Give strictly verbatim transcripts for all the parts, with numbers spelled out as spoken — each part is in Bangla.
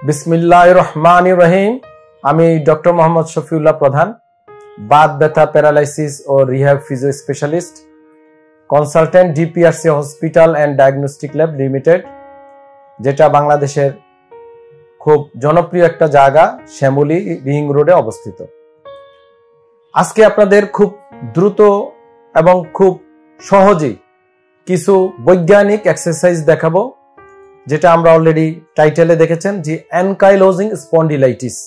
বিসমিল্লাহির রহমানির রহিম। আমি ডক্টর মোহাম্মদ শফিউল্লাহ প্রধান, বাত ব্যথা, প্যারালাইসিস ও rehab physio specialist, consultant, DPRC hospital and diagnostic lab limited, যেটা বাংলাদেশের খুব জনপ্রিয় একটা জায়গা, শ্যামলী রিং রোডে অবস্থিত। আজকে আপনাদের খুব দ্রুত এবং খুব সহজেই কিছু বৈজ্ঞানিক এক্সারসাইজ দেখাবো, যেটা আমরা অলরেডি টাইটেলে দেখেছেন যে অ্যানকাইলোজিং স্পন্ডিলাইটিস।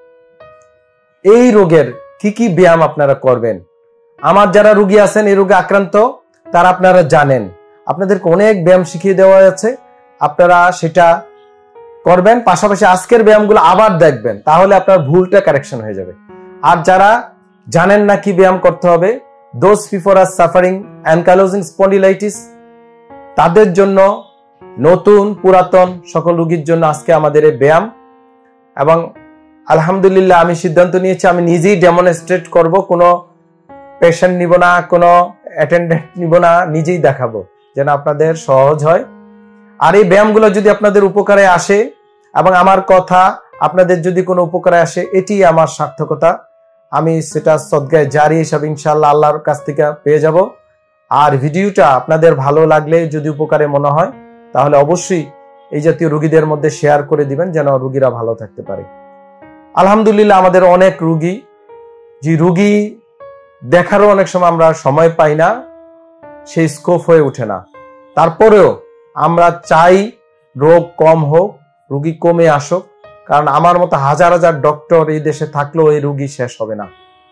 এই রোগের কি কি ব্যায়াম আপনারা করবেন। আমার যারা রোগী আছেন এই রোগে আক্রান্ত, তারা আপনারা জানেন, আপনাদেরকে অনেক ব্যায়াম শিখিয়ে দেওয়া আছে, আপনারা সেটা করবেন। পাশাপাশি আজকের ব্যায়ামগুলো আবার দেখবেন, তাহলে আপনার ভুলটা কারেকশন হয়ে যাবে। আর যারা জানেন না কি ব্যায়াম করতে হবে, those people are suffering ankylosing spondylitis, তাদের জন্য, নতুন পুরাতন সকল রোগীর জন্য আজকে আমাদের এই ব্যায়াম। এবং আলহামদুলিল্লাহ আমি সিদ্ধান্ত নিয়েছি আমি নিজেই ডেমনস্ট্রেট করব, কোনো পেশেন্ট নিব না, কোনো অ্যাটেন্ডেন্ট নিব না, নিজেই দেখাবো যেন আপনাদের সহজ হয়। আর এই ব্যায়ামগুলো যদি আপনাদের উপকারে আসে এবং আমার কথা আপনাদের যদি কোনো উপকারে আসে, এটি আমার সার্থকতা। আমি সেটা সদগায়ে জারি হিসাবে ইনশাআল্লাহ আল্লাহর কাছ থেকে পেয়ে যাব। আর ভিডিওটা আপনাদের ভালো লাগলে, যদি উপকারে মনে হয়, তাহলে অবশ্যই এই জাতীয় রোগীদের মধ্যে শেয়ার করে দিবেন, যেন রোগীরা ভালো থাকতে পারে। আলহামদুলিল্লাহ আমাদের অনেক রোগী, যে রোগী দেখারও অনেক সময় আমরা সময় পাই না, সেই স্কোপ হয়ে ওঠে না। তারপরেও আমরা চাই রোগ কম হোক, রোগী কমে আসুক, কারণ আমার মতো হাজার হাজার ডক্টর এই দেশে থাকলেও এই রোগী শেষ হবে না।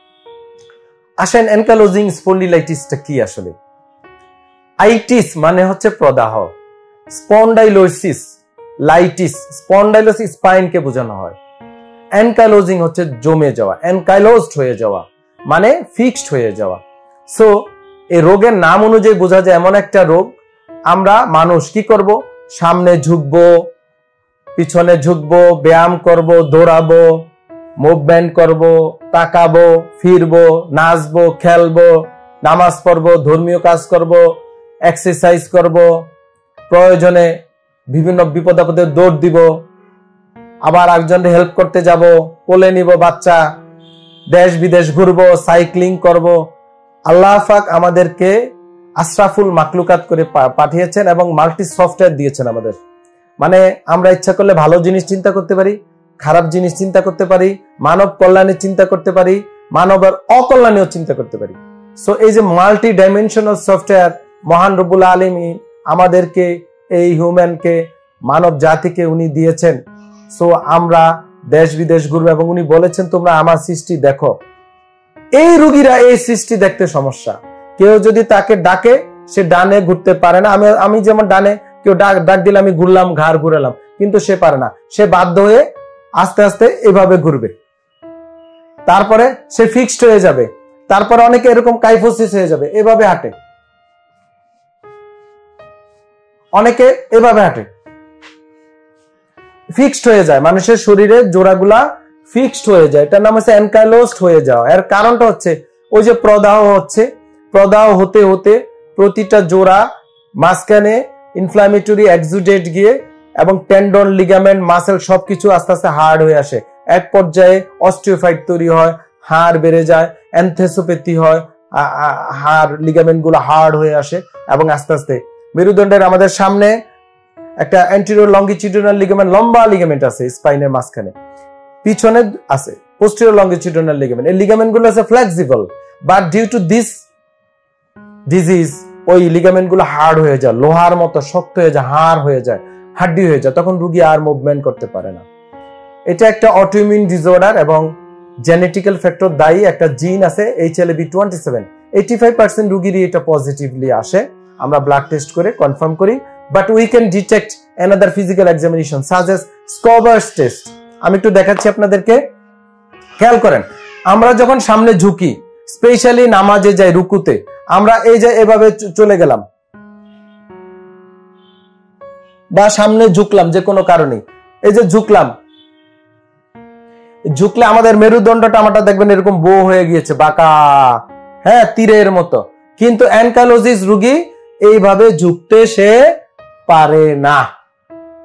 আসেন, অ্যানকাইলোজিং স্পন্ডিলাইটিসটা কি আসলে? আইটিস মানে হচ্ছে প্রদাহ, স্পন্ডাইলোসিস, লাইটিস, স্পন্ডাইলোসিস স্পাইনকে বোঝানো হয়। অ্যানকাইলোজিং হচ্ছে জমে যাওয়া, অ্যানকাইলোজড হয়ে যাওয়া মানে ফিক্সড হয়ে যাওয়া। সো এই রোগের নাম অনুযায়ী বোঝা যায় এমন একটা রোগ, আমরা মানুষ কি করব, সামনে ঝুঁকবো, পিছনে ঝুঁকবো, ব্যায়াম করব, দৌড়াবো, মুভমেন্ট করব, তাকাবো, ফিরবো, নাচবো, খেলবো, নামাজ পড়বো, ধর্মীয় কাজ করব, এক্সারসাইজ করব, প্রয়োজনে বিভিন্ন বিপদ আপদে দৌড় দিব, আবার একজনকে হেল্প করতে যাব, কোলে নিব বাচ্চা, দেশ বিদেশ ঘুরবো, সাইক্লিং করব। আল্লাহ পাক আমাদেরকে আশরাফুল মাকলুকাত করে পাঠিয়েছেন এবং মাল্টি সফটওয়্যার দিয়েছেন আমাদের। মানে আমরা ইচ্ছা করলে ভালো জিনিস চিন্তা করতে পারি, খারাপ জিনিস চিন্তা করতে পারি, মানব কল্যাণের চিন্তা করতে পারি, মানবের অকল্যাণেও চিন্তা করতে পারি। সো এই যে মাল্টি ডাইমেনশনাল সফটওয়্যার মহান রব্বুল আলামিন আমাদেরকে, এই হিউম্যানকে, মানব জাতিকে উনি দিয়েছেন। সো আমরা দেশ বিদেশ ঘুরবো এবং উনি বলেছেন তোমরা আমার সৃষ্টি দেখো। এই রোগীরা এই সৃষ্টি দেখতে সমস্যা, কেউ যদি তাকে ডাকে সে ডানে ঘুরতে পারে না। আমি আমি যেমন ডানে কেউ ডাক ডাক দিলে আমি ঘুরলাম, ঘাড় ঘুরালাম, কিন্তু সে পারে না, সে বাধ্য হয়ে আস্তে আস্তে এভাবে ঘুরবে, তারপরে সে ফিক্সড হয়ে যাবে, তারপরে অনেকে এরকম কাইফোসিস হয়ে যাবে, এভাবে হাঁটে, অনেকে এভাবে হাঁটে, ফিক্সড হয়ে যায়, মানুষের শরীরের জোড়াগুলা ফিক্সড হয়ে যায়। এটার নাম হচ্ছে অ্যানকাইলোজড হয়ে যাওয়া। এর কারণটা হচ্ছে ওই যে প্রদাহ হচ্ছে, প্রদাহ হতে হতে প্রতিটা জোড়া মাঝখানে ইনফ্লামেটরি এক্সুডেট গিয়ে এবং টেন্ডন, লিগামেন্ট, মাসেল সবকিছু আস্তে আস্তে হার্ড হয়ে আসে। এক পর্যায়ে অস্টিওফাইট তৈরি হয়, হাড় বেড়ে যায়, অ্যানথেসোপ্যাথি হয়, হাড় লিগামেন্ট গুলো হার্ড হয়ে আসে এবং আস্তে আস্তে মেরুদণ্ডের আমাদের সামনে একটা অ্যান্টেরিয়র লঙ্গিটিউডিনাল লিগামেন্ট, লম্বা লিগামেন্ট আছে স্পাইনের মাঝখানে, পিছনে আছে পোস্টেরিয়র লঙ্গিটিউডিনাল লিগামেন্ট। এই লিগামেন্ট গুলো আছে flexible, but due to this disease ওই লিগামেন্ট গুলো হার্ড হয়ে যায়, লোহার মতো শক্ত হয়ে যায়, হাড় হয়ে যায়, হাড্ডি হয়ে যায়, তখন রোগী আর মুভমেন্ট করতে পারে না। এটা একটা অটোইমিউন ডিসঅর্ডার এবং জেনেটিক্যাল ফ্যাক্টর দায়ী। একটা জিন আছে H L A B twenty seven, eighty five percent রোগীরই এটা পজিটিভলি আসে, আমরা ব্লাড টেস্ট করে কনফার্ম করি। But we can detect another physical examination such as Schober's test. আমি একটু দেখাচ্ছি আপনাদেরকে, খেয়াল করেন। আমরা যখন সামনে ঝুঁকি, স্পেশালি নামাজে যাই, রুকুতে, আমরা এই যে এভাবে চলে গেলাম বা সামনে ঝুঁকলাম যে কোনো কারণে, এই যে ঝুঁকলাম, ঝুঁকলে আমাদের মেরুদণ্ডটা আমাটা দেখবেন এরকম বো হয়ে গিয়েছে, বাঁকা, হ্যাঁ, তীরের মতো। কিন্তু অ্যানকাইলোজিস রোগী এইভাবে ঝুঁকতে সে পারে না।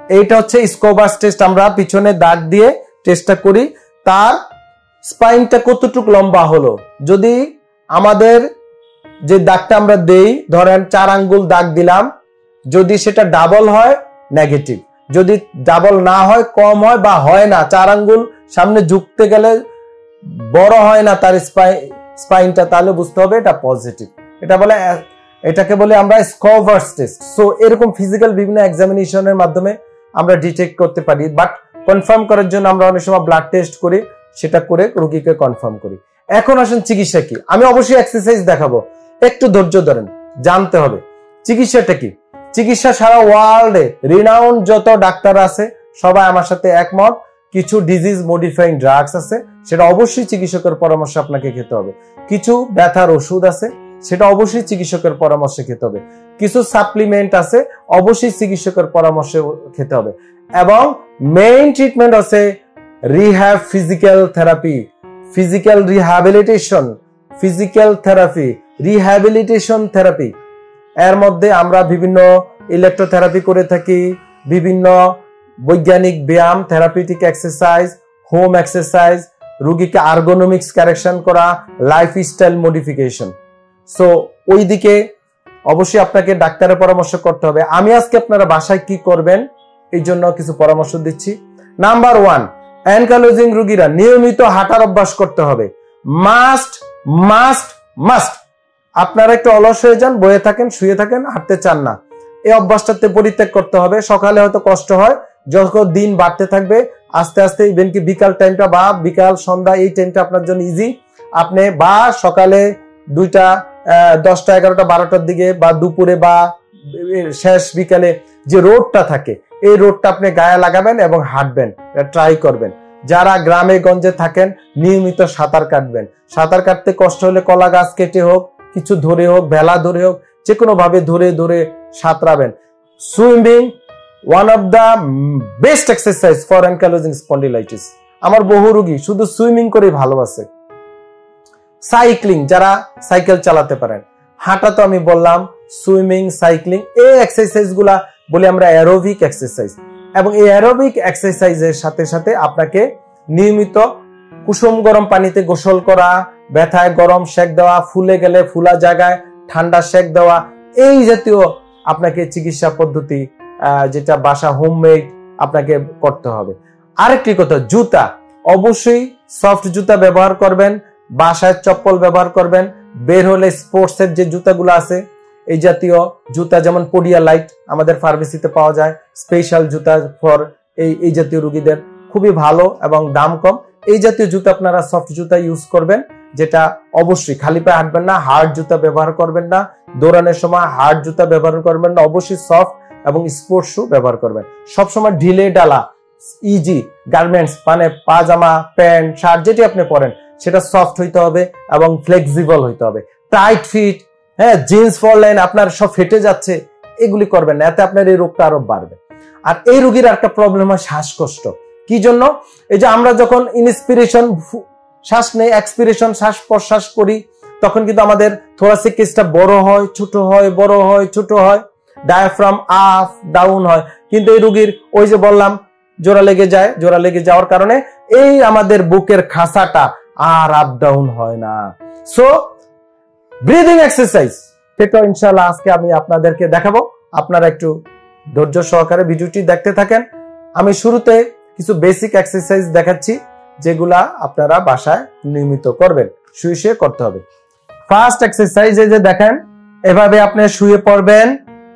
এইটা হচ্ছে স্কোবাস টেস্ট, আমরা পিছনে দাগ দিয়ে টেস্টটা করি তার স্পাইনটা কতটুকু লম্বা হলো। যদি আমাদের যে দাগটা আমরা দেই, ধরেন চার আঙ্গুল দাগ দিলাম, যদি সেটা ডাবল হয় নেগেটিভ, যদি ডাবল না হয় কম হয় বা হয় না, চার আঙ্গুল সামনে ঝুঁকতে গেলে বড় হয় না তার স্পাইনটা, তাহলে বুঝতে হবে এটা পজিটিভ। এটা বলে এটাকে বলে আমরা স্কোবাস টেস্ট। সো এরকম ফিজিক্যাল বিভিন্ন এক্সামিনেশনের মাধ্যমে আমরা ডিটেক্ট করতে পারি, বাট কনফার্ম করার জন্য আমরা অনেক সময় ব্লাড টেস্ট করি, সেটা করে রোগীকে কনফার্ম করি। এখন আসেন চিকিৎসা কি। আমি অবশ্যই এক্সারসাইজ দেখাবো, একটু ধৈর্য ধরেন, জানতে হবে চিকিৎসাটা কি। চিকিৎসা সারা ওয়ার্ল্ডে রিনাউন্ড যত ডাক্তার আছে সবাই আমার সাথে একমত, কিছু ডিজিজ মডিফাইং ড্রাগস আছে, সেটা অবশ্যই চিকিৎসকের পরামর্শ আপনাকে খেতে হবে। কিছু ব্যথার ওষুধ আছে, সেটা অবশ্যই চিকিৎসকের পরামর্শে খেতে হবে। কিছু সাপ্লিমেন্ট আছে, অবশ্যই চিকিৎসকের পরামর্শে খেতে হবে। এবং মেইন ট্রিটমেন্ট আছে rehab physical therapy, physical rehabilitation, physical therapy, rehabilitation therapy. এর মধ্যে আমরা বিভিন্ন ইলেকট্রোথেরাপি করে থাকি, বিভিন্ন বৈজ্ঞানিক ব্যায়াম, থেরাপিউটিক এক্সারসাইজ, হোম এক্সারসাইজ, রোগীকে আর্গোনমিক্স কারেকশন করা, লাইফস্টাইল মডিফিকেশন। সো ওই দিকে অবশ্যই আপনাকে ডাক্তারের পরামর্শ করতে হবে। আমি আজকে আপনারা বাসায় কি করবেন এই জন্য কিছু পরামর্শ দিচ্ছি। নাম্বার ওয়ান, অ্যানকালোজিং রোগীরা নিয়মিত হাঁটার অভ্যাস করতে হবে। Must must must. আপনারা একটু অলস হয়ে যান, বয়ে থাকেন, শুয়ে থাকেন, হাঁটতে চান না, এই অভ্যাসটাতে পরিত্যাগ করতে হবে। সকালে হয়তো কষ্ট হয়, যখন দিন বাড়তে থাকবে আস্তে আস্তে ইভেন কি বিকাল টাইমটা বা বিকাল সন্ধ্যা এই টাইমটা আপনার জন্য ইজি। আপনি বা সকালে দুইটা দশটা এগারোটা বারোটার দিকে বা দুপুরে বা শেষ বিকালে যে রোডটা থাকে এই রোডটা আপনি গায়ে লাগাবেন এবং হাঁটবেন, ট্রাই করবেন। যারা গ্রামে গঞ্জে থাকেন নিয়মিত সাঁতার কাটবেন। সাঁতার কাটতে কষ্ট হলে কলা গাছ কেটে হোক, কিছু ধরে হোক, ভেলা ধরে হোক, যে কোনো ভাবে ধরে ধরে সাঁতরাবেন। Swimming one of the best exercise for ankylosing spondylitis. আমার বহু রোগী শুধু সুইমিং করে ভালোবাসে। সাইক্লিং, যারা সাইকেল চালাতে পারেন, হাঁটা তো আমি বললাম, সুইমিং, সাইক্লিং, এই এক্সারসাইজ গুলা বলি আমরা অ্যারোবিক এক্সারসাইজ। এবং এই অ্যারোবিক এক্সারসাইজের সাথে সাথে আপনাকে নিয়মিত কুসুম গরম পানিতে গোসল করা, ব্যথায় গরম সেক দেওয়া, ফুলে গেলে ফুলা জায়গায় ঠান্ডা সেক দেওয়া, এই জাতীয় আপনাকে চিকিৎসা পদ্ধতি যেটা বাসা হোমমেড আপনাকে করতে হবে। আরেকটি কথা, জুতা অবশ্যই সফট জুতা ব্যবহার করবেন, বাসায় চপ্পল ব্যবহার করবেন। বের হলে স্পোর্টস এর যে জুতাগুলো আছে এই জাতীয় জুতা, যেমন পোডিয়া লাইট আমাদের ফার্মেসিতে পাওয়া যায়, স্পেশাল জুতা ফর এই এই জাতীয় রোগীদের, খুবই ভালো এবং দাম কম। এই জাতীয় জুতা আপনারা সফট জুতা ইউজ করবেন, যেটা অবশ্যই খালি পায়ে হাঁটবেন না, হার্ড জুতা ব্যবহার করবেন না, দৌড়ানোর সময় হার্ড জুতা ব্যবহার করবেন না, অবশ্যই সফট এবং স্পোর্টস শু ব্যবহার করবেন। সবসময় ঢিলে ডালা ইজি গার্মেন্টস মানে পাজামা, প্যান্ট, শার্ট যেটি আপনি পরেন সেটা সফট হইতে হবে এবং ফ্লেক্সিবল হইতে হবে। টাইট ফিট, হ্যাঁ, জিন্স পরলেন আপনার সব ফেটে যাচ্ছে, এগুলি করবেন না, এতে আপনার এই রোগটা আরো বাড়বে। আর এই রোগীর একটা প্রবলেম হয় শ্বাসকষ্ট। কি জন্য? এই যে আমরা যখন ইনস্পিরেশন শ্বাস নেই, এক্সপিরেশন শ্বাস প্রশ্বাস করি, তখন কিন্তু আমাদের থোরাসিক কেসটা বড় হয়, ছোট হয়, বড় হয়, ছোট হয়, ডায়াফ্রাম আপ ডাউন হয়। কিন্তু এই রোগীর ওই যে বললাম জোড়া লেগে যায়, জোড়া লেগে যাওয়ার কারণে এই আমাদের বুকের খাসাটা আর আপ ডাউন হয় না। সো ব্রিদিং এক্সারসাইজ সেটা ইনশাআল্লাহ আজকে আমি আপনাদেরকে দেখাবো। আপনারা একটু ধৈর্য সহকারে ভিডিওটি দেখতে থাকেন। আমি শুরুতে কিছু বেসিক এক্সারসাইজ দেখাচ্ছি যেগুলা আপনারা বাসায় নিয়মিত করবেন, শুয়ে শুয়ে করতে হবে। ফার্স্ট এক্সারসাইজ এই যে দেখেন, এভাবে আপনি শুয়ে পড়বেন,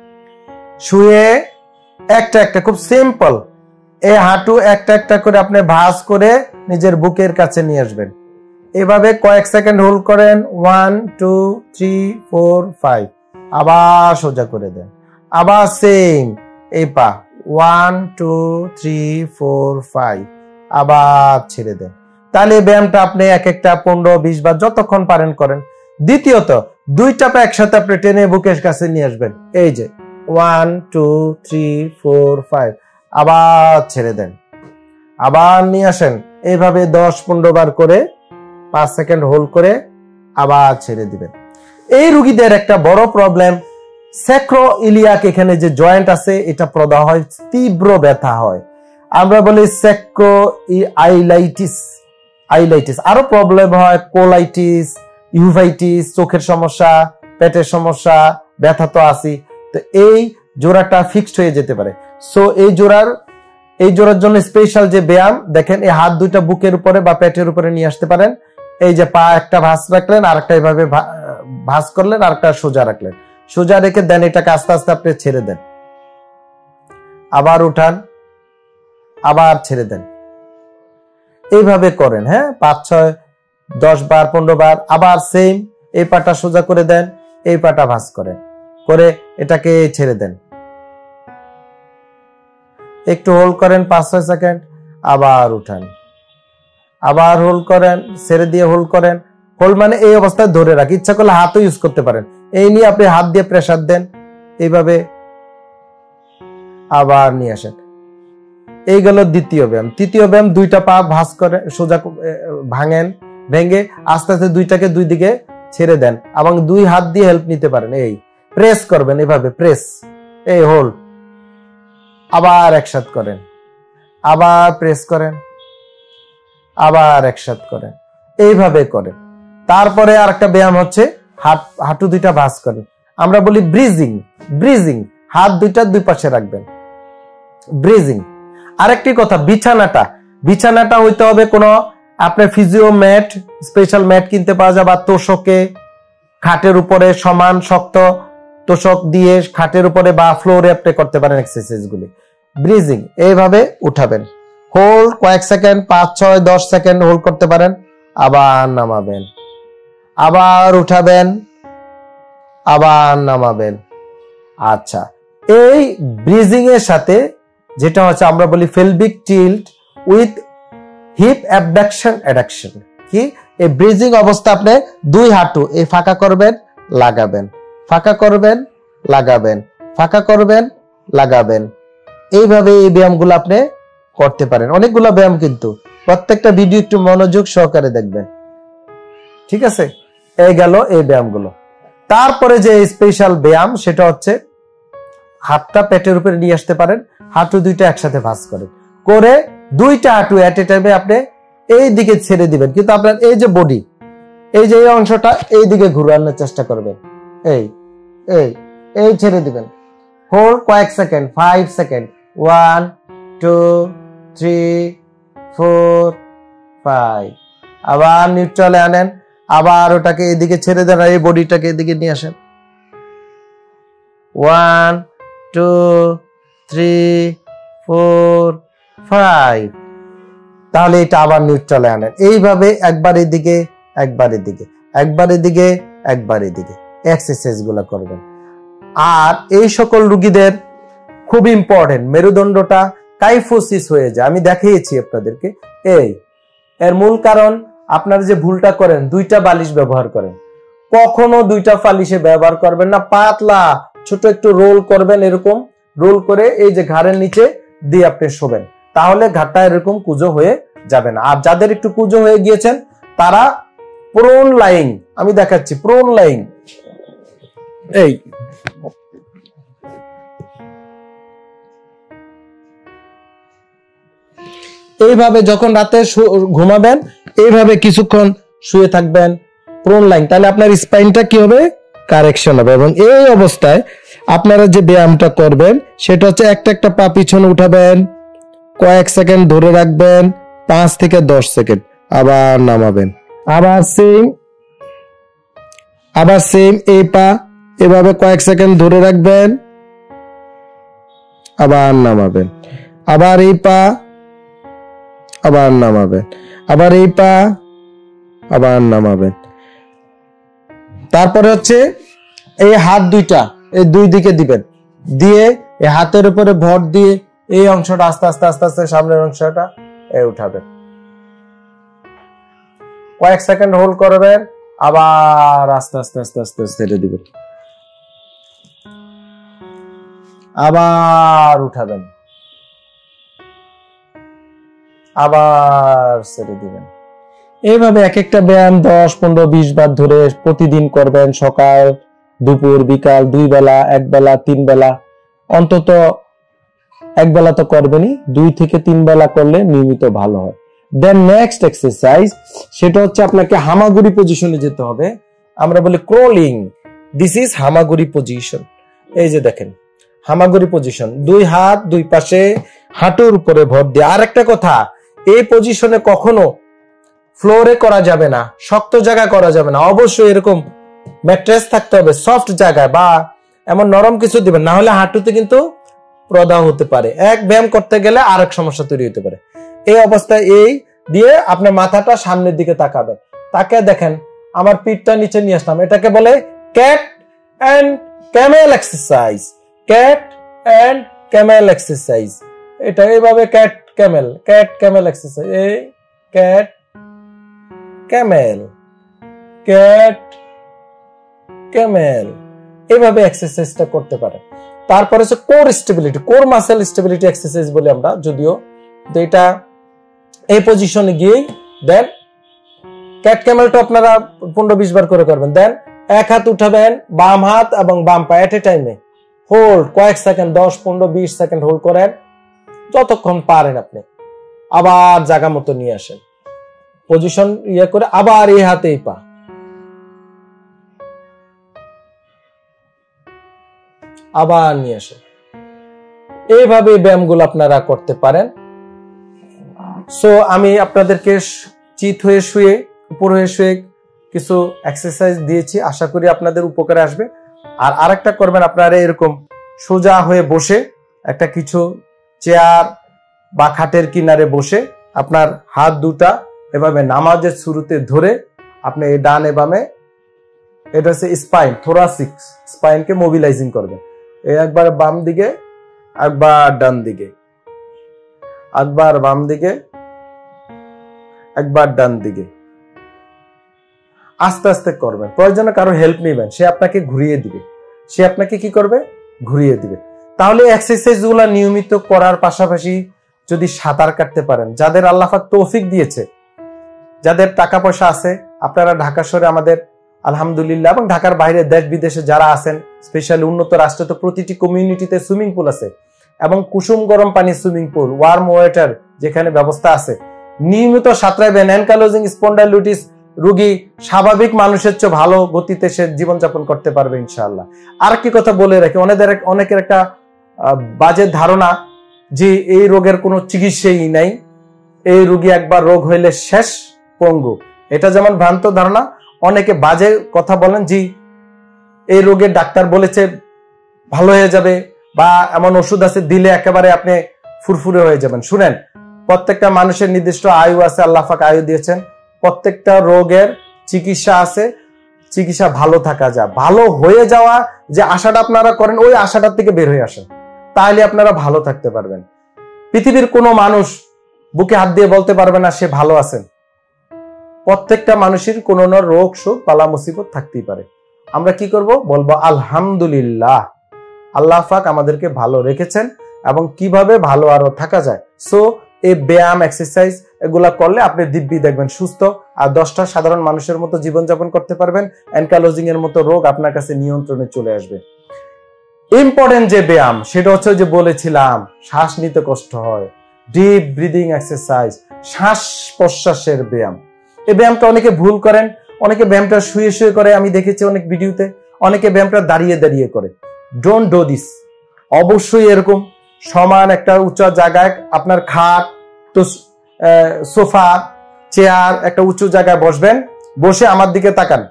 শুয়ে একটা একটা খুব সিম্পল এই হাঁটু একটা একটা করে আপনি ভাঁজ করে নিজের বুকের কাছে নিয়ে আসবেন। এভাবে কয়েক সেকেন্ড হোল্ড করেন, one two three four five, আবার সোজা করে দেন, আবার সেম এই পা, one two three four five, আবার ছেড়ে দেন। তাহলে ব্যায়ামটা আপনি এক একটা পনেরো বিশ বার যতক্ষণ পারেন করেন। দ্বিতীয়ত দুইটা পা একসাথে আপনি টেনে বুকের কাছে নিয়ে আসবেন, এই যে one two three four five, আবার ছেড়ে দেন, আবার নিয়ে আসেন। এইভাবে দশ পনেরো বার করে পাঁচ সেকেন্ড হোল্ড করে আবার ছেড়ে দিবেন। এই রোগীদের একটা বড় প্রবলেম, স্যাক্রো ইলিয়াক এখানে যে জয়েন্ট আছে এটা প্রদাহ হয়, তীব্র ব্যথা হয়, আমরা বলি স্যাক্রো আইলাইটিস আইলাইটিস আরো প্রবলেম হয়, কোলাইটিস, ইউভাইটিস, চোখের সমস্যা, পেটের সমস্যা, ব্যথা তো আছে। তো এই জোড়াটা ফিক্সড হয়ে যেতে পারে। সো এই জোড়ার এই জোড়ার জন্য স্পেশাল যে ব্যায়াম দেখেন, এই হাত দুইটা বুকের উপরে বা পেটের উপরে নিয়ে আসতে পারেন। এই যে পা একটা ভাঁজ রাখলেন, আর একটা এইভাবে ভাঁজ করলেন, আর একটা সোজা রাখলেন, সোজা রেখে দেন এটাকে আস্তে আস্তে আপনি ছেড়ে দেন, আবার উঠান, আবার ছেড়ে দেন, এইভাবে করেন। হ্যাঁ, পাঁচ ছয় দশ বার পনেরো বার। আবার সেম, এই পাটা সোজা করে দেন, এই পাটা ভাঁজ করেন, করে এটাকে ছেড়ে দেন, একটু হোল্ড করেন পাঁচ ছয় সেকেন্ড, আবার উঠান, আবার হোল্ড করেন, ছেড়ে দিয়ে হোল্ড করেন। হোল্ড মানে এই অবস্থায় ধরে রাখ, ইচ্ছা করলে হাতও ইউজ করতে পারেন। এই নিয়ে আপনি হাত দিয়ে প্রেসার দেন, এইভাবে আবার নিয়ে আসেন। এই গেল দ্বিতীয় ব্যায়াম। তৃতীয় ব্যায়াম, দুইটা পা ভাঁজ করে সোজা ভাঙেন, ভেঙে আস্তে আস্তে দুইটাকে দুই দিকে ছেড়ে দেন, এবং দুই হাত দিয়ে হেল্প নিতে পারেন। এই প্রেস করবেন, এভাবে প্রেস, এই হোল্ড, আবার একসাথ করেন, আবার প্রেস করেন, আবার একসাথ করেন, এইভাবে করেন। তারপরে আরেকটা ব্যায়াম হচ্ছে হাত হাঁটু দুইটা ভাঁজ করেন, আমরা বলি ব্রিজিং। ব্রিজিং, হাত দুইটা দুই পাশে রাখবেন, ব্রিজিং। আরেকটি কথা, বিছানাটা বিছানাটা হইতে হবে কোনো আপনার ফিজিও ম্যাট, স্পেশাল ম্যাট কিনতে পাওয়া যায়, বা তোষকে খাটের উপরে সমান শক্ত তোষক দিয়ে খাটের উপরে বা ফ্লোরে আপনি করতে পারেন এক্সারসাইজ গুলি। ব্রিজিং, এইভাবে উঠাবেন, হোল্ড কয়েক সেকেন্ড, পাঁচ ছয় দশ সেকেন্ড হোল্ড করতে পারেন, আবার নামাবেন, আবার উঠাবেন, আবার নামাবেন। আচ্ছা, এই ব্রিজিং এর সাথে যেটা হচ্ছে আমরা বলি pelvic tilt with hip abduction adduction. কি, এই ব্রিজিং অবস্থা আপনি দুই হাঁটু এই ফাঁকা করবেন, লাগাবেন, ফাঁকা করবেন, লাগাবেন, ফাঁকা করবেন, লাগাবেন, এইভাবে এই ব্যায়ামগুলো আপনি করতে পারেন। অনেকগুলো ব্যায়াম, কিন্তু প্রত্যেকটা ভিডিও একটু মনোযোগ সহকারে দেখবেন, ঠিক আছে? এই গেল এই ব্যায়ামগুলো। তারপরে যে স্পেশাল ব্যায়াম সেটা হচ্ছে হাতটা পেটের উপরে নিয়ে আসতে পারেন, হাঁটু দুইটা একসাথে ভাঁজ করেন, করে দুইটা হাঁটু এট এ টাইমে আপনি এই দিকে ছেড়ে দিবেন, কিন্তু আপনার এই যে বডি, এই যে এই অংশটা এই দিকে ঘুরানোর চেষ্টা করবেন, এই এই এই ছেড়ে দিবেন, হোল্ড কয়েক second, five second, one two three four five, আবার নিউট্রালে আনেন, আবার ওটাকে এদিকে ছেড়ে দেন, এই বডিটাকে এদিকে নিয়ে আসেন, one two three four five, তাহলে এটা আবার নিউট্রালে আনেন। এইভাবে একবার এদিকে, একবার এদিকে, একবার এদিকে, একবার এদিকে এক্সারসাইজ গুলো করবেন। আর এই সকল রোগীদের খুব ইম্পর্টেন্ট, মেরুদণ্ডটা কাইফোসিস হয়ে যায়, আমি দেখিয়েছি আপনাদেরকে। এই এর মূল কারণ, আপনারা যে ভুলটা করেন, দুইটা বালিশ ব্যবহার করেন, কখনো দুইটা বালিশে ব্যবহার করবেন না। পাতলা ছোট একটু রোল করবেন, এরকম রোল করে এই যে ঘাড়ের নিচে দিয়ে আপনি শোবেন, তাহলে ঘাড়টা এরকম কুঁজো হয়ে যাবে না। আর যাদের একটু কুঁজো হয়ে গিয়েছেন তারা প্রোন লাইং, আমি দেখাচ্ছি প্রোন লাইং, এই এইভাবে যখন রাতে ঘুমাবেন এইভাবে কিছুক্ষণ শুয়ে থাকবেন, প্রোন লাইং, তাহলে আপনার স্পাইনটা কি হবে, কারেকশন হবে। এবং এই অবস্থায় আপনারা যে ব্যায়ামটা করবেন সেটা হচ্ছে একটা একটা পা পিছনে উঠাবেন, কয়েক সেকেন্ড ধরে রাখবেন, পাঁচ থেকে দশ সেকেন্ড, আবার নামাবেন, আবার সেম, আবার সেম এই পা এভাবে কয়েক সেকেন্ড ধরে রাখবেন, আবার নামাবেন, আবার এই পা, আবার নামাবেন, আবার এই পা, আবার নামাবেন। তারপরে হচ্ছে এই হাত দুইটা এই দুই দিকে দিবেন, দিয়ে এই হাতের উপরে ভর দিয়ে এই অংশটা আস্তে আস্তে আস্তে আস্তে সামনের অংশটা এই উঠাবেন, কয়েক সেকেন্ড হোল্ড করবেন, আবার আস্তে আস্তে আস্তে আস্তে ছেড়ে দিবেন, আবার উঠাবেন, আবার ছেড়ে দিবেন। এইভাবে এক একটা ব্যায়াম দশ পনেরো বিশ বার ধরে প্রতিদিন করবেন, সকাল দুপুর বিকাল দুই বেলা, এক বেলা, তিন বেলা, অন্তত এক বেলা তো করবেনই, দুই থেকে তিন বেলা করলে নিয়মিত ভালো হয়। দেন নেক্সট এক্সারসাইজ, সেটা হচ্ছে আপনাকে হামাগুড়ি পজিশনে যেতে হবে। আমরা বলি ক্রলিং, দিস ইজ হামাগুড়ি পজিশন। এই যে দেখেন হামাগুড়ি পজিশন, দুই হাত দুই পাশে হাঁটুর উপরে ভর দিয়ে। আর একটা কথা, এই পজিশনে কখনো ফ্লোরে করা যাবে না, শক্ত জায়গা করা যাবে না, অবশ্যই এরকম ম্যাট্রেস থাকতে হবে, সফট জায়গায়, বা এমন নরম কিছু দিবেন, না হলে হাঁটুতে কিন্তু প্রদাহ হতে পারে। এক ব্যায়াম করতে গেলে আরেক সমস্যা তৈরি হতে পারে। এই অবস্থায় এই দিয়ে আপনার মাথাটা সামনের দিকে তাকাবেন, তাকে দেখেন আমার পিঠটা নিচে নিয়ে আসলাম। এটাকে বলে cat and camel exercise, cat and camel exercise. এটা এইভাবে cat camel, cat camel exercise, এই ক্যাট ক্যামেল, ক্যাট ক্যামেল, এইভাবে এক্সারসাইজটা করতে পারে। তারপরে হচ্ছে core stability, core muscle stability exercise বলি আমরা, যদিও এটা এই পজিশনে গিয়ে দেন ক্যাট ক্যামেলটা আপনারা পনেরো বিশ বার করে করবেন। দেন এক হাত উঠাবেন, বাম হাত এবং বাম পা এট এ টাইমে হোল্ড কয়েক সেকেন্ড, দশ পনেরো বিশ সেকেন্ড হোল্ড করেন, যতক্ষণ পারেন আপনি। আবার জায়গা মতো নিয়ে আসেন, পজিশন ইয়ে করে, আবার এই হাতে এই পা, আবার নিয়ে আসেন। এইভাবে ব্যায়ামগুলো আপনারা করতে পারেন। সো আমি আপনাদেরকে চিত হয়ে শুয়ে, উপর হয়ে শুয়ে কিছু এক্সারসাইজ দিয়েছি, আশা করি আপনাদের উপকারে আসবে। আর আরেকটা করবেন, আপনারা এরকম সোজা হয়ে বসে একটা কিছু চেয়ার বা খাটের কিনারে বসে আপনার হাত দুটা এভাবে নামাজের শুরুতে ধরে আপনি এই ডান এবামে, এটা হচ্ছে স্পাইন, থোরাসিক স্পাইনকে মোবিলাইজিং করবেন। এই একবার বাম দিকে, একবার ডান দিকে, একবার বাম দিকে, একবার ডান দিকে, আস্তে আস্তে করবেন। প্রয়োজনে কারো হেল্প নেবেন, সে আপনাকে ঘুরিয়ে দিবে, সে আপনাকে কি করবে, ঘুরিয়ে দিবে। তাহলে এক্সারসাইজ গুলা নিয়মিত করার পাশাপাশি যদি সাঁতার কাটতে পারেন, যাদের আল্লাহ পাক তৌফিক দিয়েছে, যাদের টাকা পয়সা আছে, আপনারা ঢাকা শহরে আমাদের আলহামদুলিল্লাহ এবং ঢাকার বাইরে দেশ বিদেশে যারা আছেন, স্পেশালি উন্নত রাষ্ট্রে তো প্রতিটি কমিউনিটিতে সুইমিং পুল আছে এবং কুসুম গরম পানি সুইমিং পুল, ওয়ার্ম ওয়াটার যেখানে ব্যবস্থা আছে। নিয়মিত সাঁতরাইবেন, অ্যানকালোজিং স্পন্ডাইলিটিস রোগী স্বাভাবিক মানুষের চেয়ে ভালো গতিতে সে জীবনযাপন করতে পারবে ইনশাআল্লাহ। আর কি কথা বলে রাখি, অনেকের অনেকের একটা বাজে ধারণা যে এই রোগের কোনো চিকিৎসাই নাই, এই রোগী একবার রোগ হইলে শেষ, পঙ্গু। এটা যেমন ভ্রান্ত ধারণা, অনেকে বাজে কথা বলেন যে এই রোগের ডাক্তার বলেছে ভালো হয়ে যাবে, বা এমন ওষুধ আছে দিলে একেবারে আপনি ফুরফুরে হয়ে যাবেন। শুনেন, প্রত্যেকটা মানুষের নির্দিষ্ট আয়ু আছে, আল্লাহ পাক আয়ু দিয়েছেন, প্রত্যেকটা রোগের চিকিৎসা আছে, চিকিৎসা ভালো থাকা যায়। ভালো হয়ে যাওয়া যে আশাটা আপনারা করেন, ওই আশাটার থেকে বের হয়ে আসেন, তাহলে আপনারা ভালো থাকতে পারবেন। পৃথিবীর কোনো মানুষ বুকে হাত দিয়ে বলতে পারবে না সে ভালো আছেন। প্রত্যেকটা মানুষের কোনো না রোগ শোক বালা মুসিবত থাকতেই পারে। আমরা কি করব, বলবো আলহামদুলিল্লাহ, আল্লাহ পাক আমাদেরকে ভালো রেখেছেন এবং কিভাবে ভালো আরো থাকা যায়। সো এই ব্যায়াম এক্সারসাইজ এগুলা করলে আপনি দিব্যি দেখবেন সুস্থ, আর দশটা সাধারণ মানুষের মতো জীবনযাপন করতে পারবেন। অ্যানকালোজিং এর মতো রোগ আপনার কাছে নিয়ন্ত্রণে চলে আসবে। ইম্পর্টেন্ট যে ব্যায়াম, সেটা হচ্ছে যে বলেছিলাম শ্বাস নিতে কষ্ট হয়, ডিপ ব্রিদিং এক্সারসাইজ, শ্বাস প্রশ্বাসের ব্যায়াম। এই ব্যায়ামটা অনেকে ভুল করেন, অনেকে ব্যায়ামটা শুয়ে শুয়ে করে, আমি দেখেছি অনেক ভিডিওতে, অনেকে ব্যায়ামটা দাঁড়িয়ে দাঁড়িয়ে করে। Don't do this. অবশ্যই এরকম সমান একটা উঁচু জায়গায় আপনার খাট, তো সোফা, চেয়ার, একটা উঁচু জায়গায় বসবেন, বসে আমার দিকে তাকান,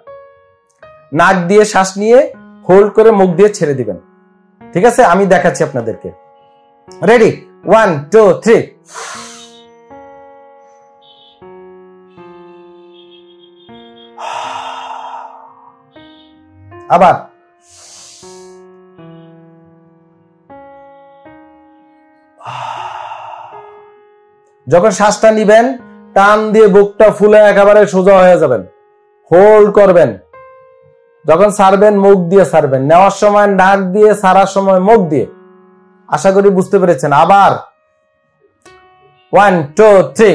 নাক দিয়ে শ্বাস নিয়ে হোল্ড করে মুখ দিয়ে ছেড়ে দিবেন। ঠিক আছে, আমি দেখাচ্ছি আপনাদেরকে। Ready, one two three. আবার যখন শ্বাসটা নিবেন, টান দিয়ে বুকটা ফুলে একেবারে সোজা হয়ে যাবেন, হোল্ড করবেন। যখন ছাড়বেন মুখ দিয়ে ছাড়বেন, নেওয়ার সময় নাক দিয়ে, ছাড়ার সময় মুখ দিয়ে। আশা করি বুঝতে পেরেছেন। আবার ওয়ান টু থ্রি।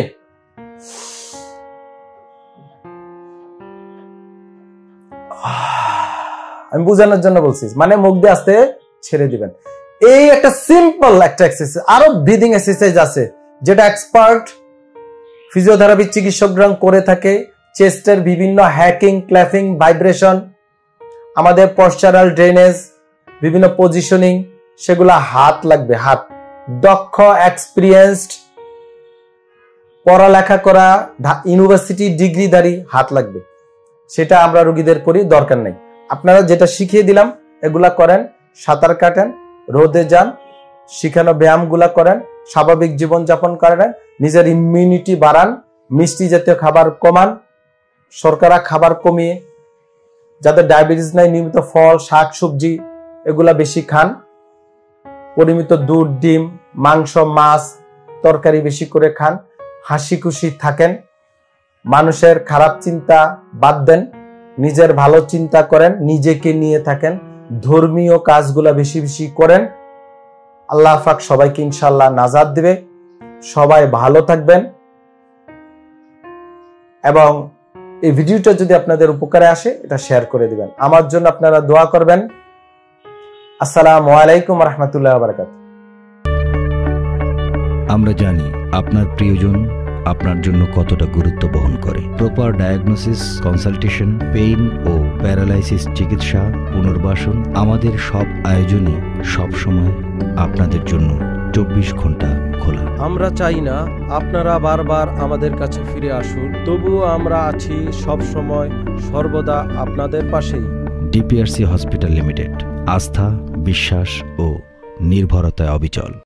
আমি বোঝানোর জন্য বলছি, মানে মুখ দিয়ে আস্তে ছেড়ে দিবেন। এই একটা সিম্পল একটা এক্সারসাইজ, আরো ব্রিদিং এক্সারসাইজ আছে যেটা এক্সপার্ট ফিজিওথেরাপি চিকিৎসকরা করে থাকে। চেস্টের বিভিন্ন হ্যাকিং, ক্ল্যাপিং, ভাইব্রেশন, আমাদের পশ্চারাল ড্রেনেজ, বিভিন্ন পজিশনিং, সেগুলা হাত লাগবে। হাত দক্ষ, এক্সপিরিয়েন্সড, পড়ালেখা করা, ইউনিভার্সিটি ডিগ্রিধারী হাত লাগবে। সেটা আমরা রোগীদের করি, দরকার নেই। আপনারা যেটা শিখিয়ে দিলাম এগুলা করেন, সাঁতার কাটেন, রোদে যান, শিখানো ব্যায়ামগুলা করেন, স্বাভাবিক জীবনযাপন করেন, নিজের ইমিউনিটি বাড়ান, মিষ্টি জাতীয় খাবার কমান, শর্করা খাবার কমিয়ে, যাদের ডায়াবেটিস নাই নিয়মিত ফল, শাক, সবজি এগুলা বেশি খান, পরিমিত দুধ, ডিম, মাংস, মাছ, তরকারি বেশি করে খান, হাসি খুশি থাকেন, মানুষের খারাপ চিন্তা বাদ দেন, নিজের ভালো চিন্তা করেন, নিজেকে নিয়ে থাকেন, ধর্মীয় কাজগুলা বেশি বেশি করেন। আল্লাহ পাক সবাইকে ইনশাআল্লাহ নাজাত দিবে। সবাই ভালো থাকবেন এবং এই ভিডিওটা যদি আপনাদের উপকারে আসে এটা শেয়ার করে দিবেন। আমার জন্য আপনারা দোয়া করবেন। আসসালামু আলাইকুম রাহমাতুল্লাহি ওয়া বারাকাতুহু। আমরা জানি আপনার প্রিয়জন আপনার জন্য কতটা গুরুত্ব বহন করে। প্রপার ডায়াগনোসিস, কনসালটেশন, পেইন ও প্যারালাইসিস চিকিৎসা, পুনর্বাসন, আমাদের সব আয়োজনই সবসময় আপনাদের জন্য চব্বিশ ঘন্টা খোলা। আমরা চাই না আপনারা বারবার আমাদের কাছে ফিরে আসুন, তবুও আমরা আছি সব সময় সর্বদা আপনাদের পাশেই। ডিপিআরসি হসপিটাল লিমিটেড, আস্থা, বিশ্বাস ও নির্ভরতায় অবিচল।